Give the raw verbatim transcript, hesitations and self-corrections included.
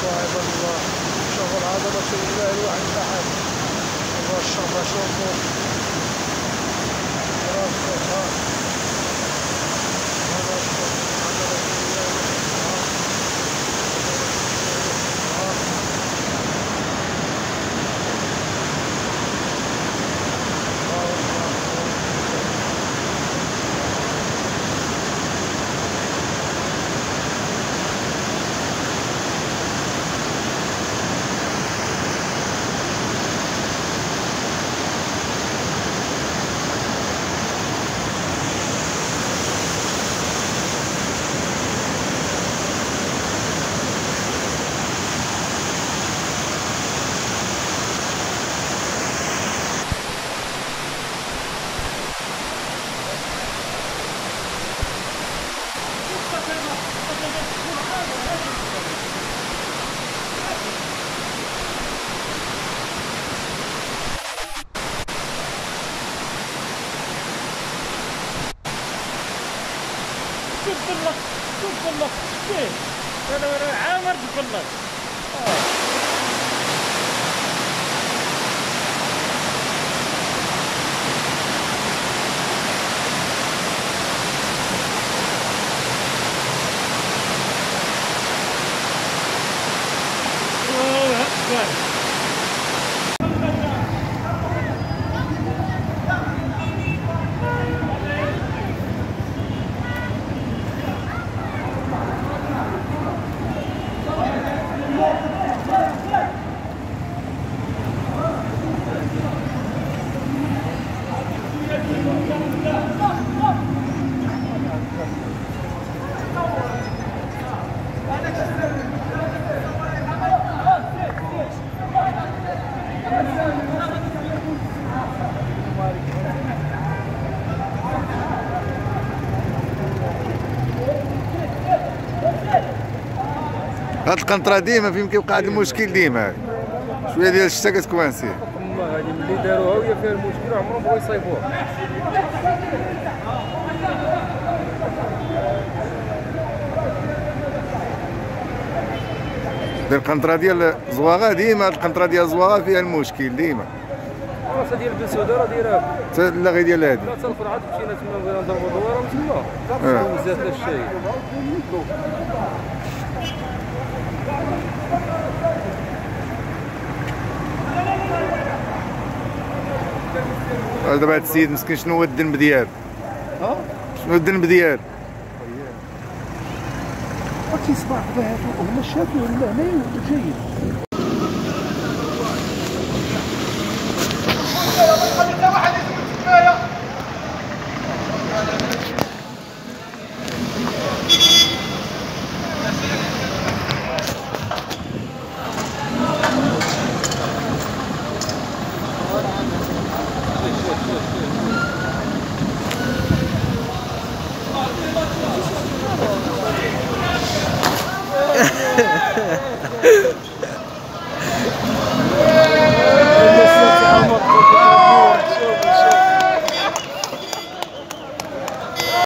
عباد الله، شوفوا العظمة لله الواحد الأحد. شوفوا الشرطة، شوفوا راسها هذا الشرط عظمة لله الواحد شوف بالله، شوف بالله، كيف هذا عامر بالله. الله أكبر. هاد القنطرة ديما فين كيوقع هاد المشكل ديما شويه ديال الشتا كتكوانسي. والله هادي ملي داروها وهي فيها المشكل عمرهم بغاو يصايبوها. القنطرة ديال زواغا ديما هاد القنطرة ديال زواغا فيها المشكل ديما. راسها ديال بن سوده راه دايرها حتى لا غير ديال هادي. لا حتى الفرعات مشينا تما بغينا نضربوا دواره من تما بزاف ديال الشاي. دابا هاد السيد مسكين شنو هو الذنب ديالو؟ ها؟ شنو الذنب ديالو؟ تيسمع بها هما شافوا هنايا جيد. Ha ha ha.